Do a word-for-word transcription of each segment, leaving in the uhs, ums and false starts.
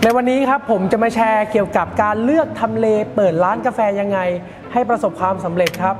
ในวันนี้ครับผมจะมาแชร์เกี่ยวกับการเลือกทำเลเปิดร้านกาแฟยังไงให้ประสบความสำเร็จครับ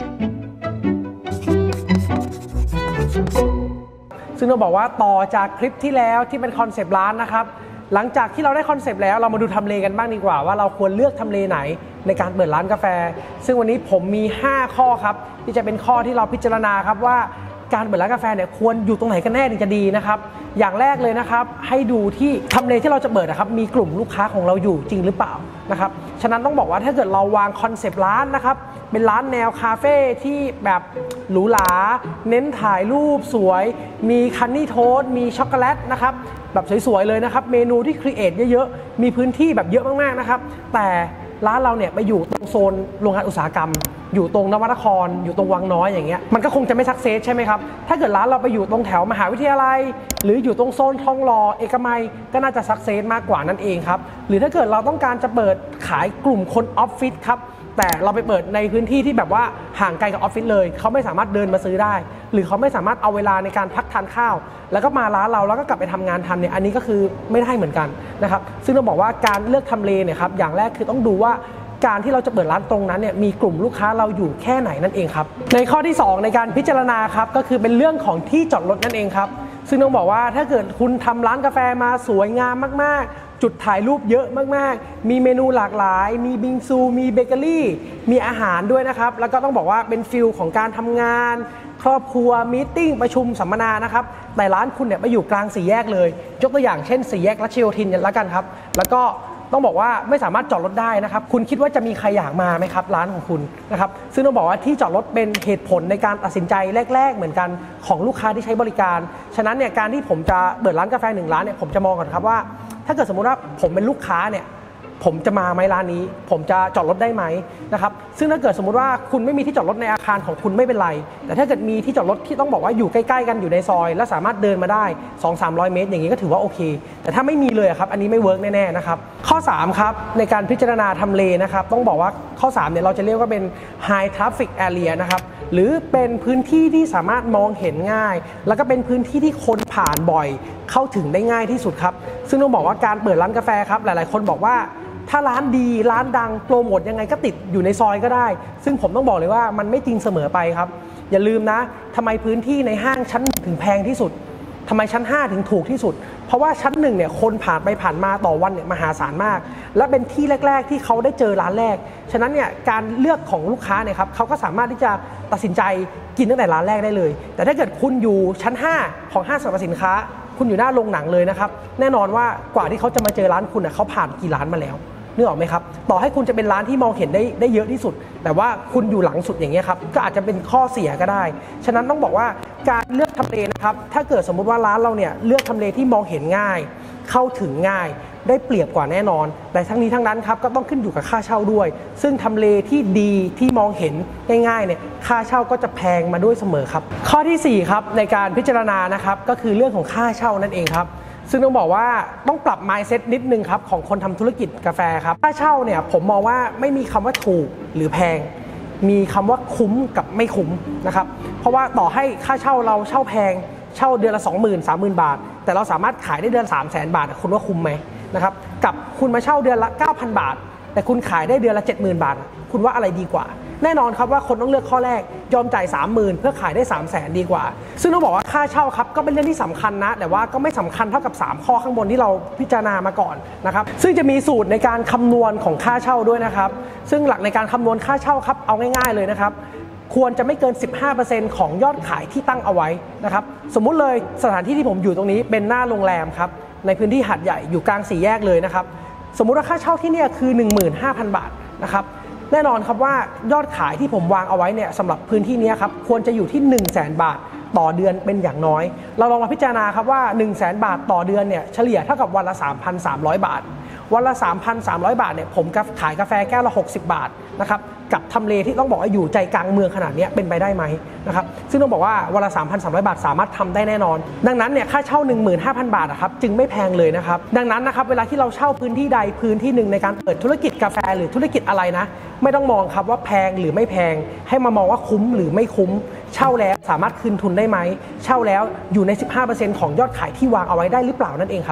ซึ่งเราบอกว่าต่อจากคลิปที่แล้วที่เป็นคอนเซปต์ร้านนะครับหลังจากที่เราได้คอนเซปต์แล้วเรามาดูทำเลกันบ้างดีกว่าว่าเราควรเลือกทำเลไหนในการเปิดร้านกาแฟซึ่งวันนี้ผมมีห้าข้อครับที่จะเป็นข้อที่เราพิจารณาครับว่าการเปิดร้านกาแฟเนี่ยควรอยู่ตรงไหนกันแน่ถึงจะดีนะครับอย่างแรกเลยนะครับให้ดูที่ทำเลที่เราจะเปิดนะครับมีกลุ่มลูกค้าของเราอยู่จริงหรือเปล่านะครับฉะนั้นต้องบอกว่าถ้าเกิดเราวางคอนเซปต์ร้านนะครับเป็นร้านแนวคาเฟ่ที่แบบหรูหราเน้นถ่ายรูปสวยมีคันนี่โทสต์มีช็อกโกแลตนะครับแบบสวยๆเลยนะครับเมนูที่ครีเอทเยอะๆมีพื้นที่แบบเยอะมากๆนะครับแต่ร้านเราเนี่ยไปอยู่ตรงโซนโรงงานอุตสาหกรรมอยู่ตรงนวนครอยู่ตรงวังน้อยอย่างเงี้ยมันก็คงจะไม่สักเซสใช่ไหมครับถ้าเกิดร้านเราไปอยู่ตรงแถวมหาวิทยาลัยหรืออยู่ตรงโซนทองหล่อเอกมัยก็น่าจะสักเซสมากกว่านั่นเองครับหรือถ้าเกิดเราต้องการจะเปิดขายกลุ่มคนออฟฟิศครับแต่เราไปเปิดในพื้นที่ที่แบบว่าห่างไกลกับออฟฟิศเลยเขาไม่สามารถเดินมาซื้อได้หรือเขาไม่สามารถเอาเวลาในการพักทานข้าวแล้วก็มาร้านเราแล้วก็กลับไปทำงานทันเนี่ยอันนี้ก็คือไม่ได้เหมือนกันนะครับซึ่งเราบอกว่าการเลือกทำเลเนี่ยครับอย่างแรกคือต้องดูว่าการที่เราจะเปิดร้านตรงนั้นเนี่ยมีกลุ่มลูกค้าเราอยู่แค่ไหนนั่นเองครับในข้อที่สองในการพิจารณาครับก็คือเป็นเรื่องของที่จอดรถนั่นเองครับซึ่งต้องบอกว่าถ้าเกิดคุณทำร้านกาแฟมาสวยงามมากๆจุดถ่ายรูปเยอะมากๆมีเมนูหลากหลายมีบิงซูมีเบเกอรี่มีอาหารด้วยนะครับแล้วก็ต้องบอกว่าเป็นฟิลของการทำงานครอบครัวมีตติ้งประชุมสัมมนานะครับแต่ร้านคุณเนี่ยไปอยู่กลางสี่แยกเลยยกตัวอย่างเช่นสี่แยกรัชโยธินแล้วกันครับแล้วก็ต้องบอกว่าไม่สามารถจอดรถได้นะครับคุณคิดว่าจะมีใครอยากมาไหมครับร้านของคุณนะครับซึ่งต้องบอกว่าที่จอดรถเป็นเหตุผลในการตัดสินใจแรกๆเหมือนกันของลูกค้าที่ใช้บริการฉะนั้นเนี่ยการที่ผมจะเปิดร้านกาแฟหนึ่งร้านเนี่ยผมจะมองก่อนครับว่าถ้าเกิดสมมุติว่าผมเป็นลูกค้าเนี่ยผมจะมาไหมร้านนี้ผมจะจอดรถได้ไหมนะครับซึ่งถ้าเกิดสมมุติว่าคุณไม่มีที่จอดรถในอาคารของคุณไม่เป็นไรแต่ถ้าเกิดมีที่จอดรถที่ต้องบอกว่าอยู่ใกล้ๆกันอยู่ในซอยและสามารถเดินมาได้ สองถึงสามร้อย เมตรอย่างนี้ก็ถือว่าโอเคแต่ถ้าไม่มีเลยครับอันนี้ไม่เวิร์กแน่ๆนะครับข้อสามครับในการพิจารณาทำเลนะครับต้องบอกว่าข้อสามเนี่ยเราจะเรียกว่าเป็น high traffic area นะครับหรือเป็นพื้นที่ที่สามารถมองเห็นง่ายแล้วก็เป็นพื้นที่ที่คนผ่านบ่อยเข้าถึงได้ง่ายที่สุดครับซึ่งต้องบอกว่าการเปิดร้านกาแฟครับหลายๆคนบอกว่าถ้าร้านดีร้านดังโปรโมทยังไงก็ติดอยู่ในซอยก็ได้ซึ่งผมต้องบอกเลยว่ามันไม่จริงเสมอไปครับอย่าลืมนะทำไมพื้นที่ในห้างชั้นหนึ่งถึงแพงที่สุดทำไมชั้นห้าถึงถูกที่สุดเพราะว่าชั้นหนึ่งเนี่ยคนผ่านไปผ่านมาต่อวันเนี่ยมหาศาลมากและเป็นที่แรกๆที่เขาได้เจอร้านแรกฉะนั้นเนี่ยการเลือกของลูกค้าเนี่ยครับเขาก็สามารถที่จะตัดสินใจกินตั้งแต่ร้านแรกได้เลยแต่ถ้าเกิดคุณอยู่ชั้นห้าของห้างสรรพสินค้าคุณอยู่หน้าโรงหนังเลยนะครับแน่นอนว่ากว่าที่เขาจะมาเจอร้านคุณเนี่ยเขาผ่านกี่ร้านมาแล้วนึกออกไหมครับต่อให้คุณจะเป็นร้านที่มองเห็นได้ได้เยอะที่สุดแต่ว่าคุณอยู่หลังสุดอย่างเงี้ยครับก็อาจจะเป็นข้อเสียก็ได้ฉะนั้นต้องบอกว่าการเลือกทำเลนะครับถ้าเกิดสมมุติว่าร้านเราเนี่ยเลือกทำเลที่มองเห็นง่ายเข้าถึงง่ายได้เปรียบกว่าแน่นอนแต่ทั้งนี้ทั้งนั้นครับก็ต้องขึ้นอยู่กับค่าเช่าด้วยซึ่งทำเลที่ดีที่มองเห็นง่ายๆเนี่ยค่าเช่าก็จะแพงมาด้วยเสมอครับข้อที่สี่ครับในการพิจารณานะครับก็คือเรื่องของค่าเช่านั่นเองครับซึ่งต้องบอกว่าต้องปรับ mindset นิดนึงครับของคนทำธุรกิจกาแฟครับค่าเช่าเนี่ยผมมองว่าไม่มีคำว่าถูกหรือแพงมีคำว่าคุ้มกับไม่คุ้มนะครับเพราะว่าต่อให้ค่าเช่าเราเช่าแพงเช่าเดือนละ สองหมื่น สามหมื่น บาทแต่เราสามารถขายได้เดือน สามแสน บาทคุณว่าคุ้มไหมนะครับกับคุณมาเช่าเดือนละ เก้าพัน บาทแต่คุณขายได้เดือนละ เจ็ดหมื่น บาทคุณว่าอะไรดีกว่าแน่นอนครับว่าคนต้องเลือกข้อแรกยอมจ่าย สามหมื่น เพื่อขายได้ สามแสน ดีกว่าซึ่งต้องบอกว่าค่าเช่าครับก็เป็นเรื่องที่สำคัญนะแต่ว่าก็ไม่สำคัญเท่ากับสามข้อข้างบนที่เราพิจารณามาก่อนนะครับซึ่งจะมีสูตรในการคำนวณของค่าเช่าด้วยนะครับซึ่งหลักในการคำนวณค่าเช่าครับเอาง่ายๆเลยนะครับควรจะไม่เกิน สิบห้าเปอร์เซ็นต์ ของยอดขายที่ตั้งเอาไว้นะครับสมมุติเลยสถานที่ที่ผมอยู่ตรงนี้เป็นหน้าโรงแรมครับในพื้นที่หาดใหญ่อยู่กลางสี่แยกเลยนะครับสมมุติว่าค่าเช่าที่นี่คือ หนึ่งหมื่นห้าพัน บาทนะครับแน่นอนครับว่ายอดขายที่ผมวางเอาไว้เนี่ยสำหรับพื้นที่นี้ครับควรจะอยู่ที่ หนึ่งแสน บาทต่อเดือนเป็นอย่างน้อยเราลองมาพิจารณาครับว่า หนึ่งแสน บาทต่อเดือนเนี่ยเฉลี่ยเท่ากับวันละ สามพันสามร้อย บาทวันละ สามพันสามร้อย บาทเนี่ยผมขายกาแฟแก้วละหกสิบบาทนะครับกับทำเลที่ต้องบอกว่าอยู่ใจกลางเมืองขนาดนี้เป็นไปได้ไหมนะครับซึ่งต้องบอกว่าวันละ สามพันสามร้อย บาทสามารถทำได้แน่นอนดังนั้นเนี่ยค่าเช่า หนึ่งหมื่นห้าพัน บาทนะครับจึงไม่แพงเลยนะครับดังนั้นนะครับเวลาที่เราเช่าพื้นที่ใดพื้นที่หนึ่งในการเปิดธุรกิจกาแฟหรือธุรกิจอะไรนะไม่ต้องมองครับว่าแพงหรือไม่แพงให้มามองว่าคุ้มหรือไม่คุ้มเช่าแล้วสามารถคืนทุนได้ไหมเช่าแล้วอยู่ใน สิบห้าเปอร์เซ็นต์ ของยอดขายที่วางเอาไว้ได้หรือเปล่านั่นเองครับ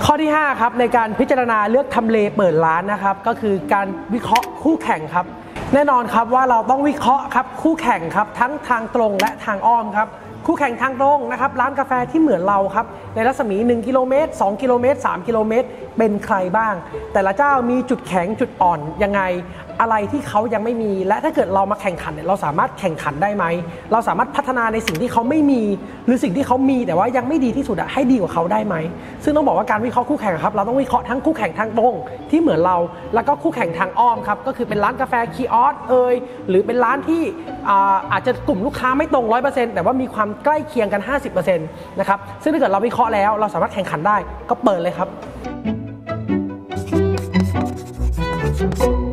ข้อที่ห้าครับในการพิจารณาเลือกทำเลเปิดร้านนะครับก็คือการวิเคราะห์คู่แข่งครับแน่นอนครับว่าเราต้องวิเคราะห์ครับคู่แข่งครับทั้งทางตรงและทางอ้อมครับคู่แข่งทางตรงนะครับร้านกาแฟที่เหมือนเราครับในรัศมีหนึ่งกิโลเมตรสองกิโลเมตรสามกิโลเมตรเป็นใครบ้างแต่ละเจ้ามีจุดแข็งจุดอ่อนยังไงอะไรที่เขายังไม่มีและถ้าเกิดเรามาแข่งขันเนี่ยเราสามารถแข่งขันได้ไหมเราสามารถพัฒนาในสิ่งที่เขาไม่มีหรือสิ่งที่เขามีแต่ว่ายังไม่ดีที่สุดให้ดีกว่าเขาได้ไหมซึ่งต้องบอกว่าการวิเคราะห์คู่แข่งครับเราต้องวิเคราะห์ทั้งคู่แข่งทางตรงที่เหมือนเราแล้วก็คู่แข่งทางอ้อมครับก็คือเป็นร้านกาแฟคีออสเอยหรือเป็นร้านที่อาจจะกลุ่มลูกค้าไม่ตรง ร้อยเปอร์เซ็นต์ แต่ว่ามีความใกล้เคียงกัน ห้าสิบเปอร์เซ็นต์ นะครับซึ่งถ้าเกิดเราวิเคราะห์แล้วเราสามารถแข่งขันได้ก็เปิดเลยครับ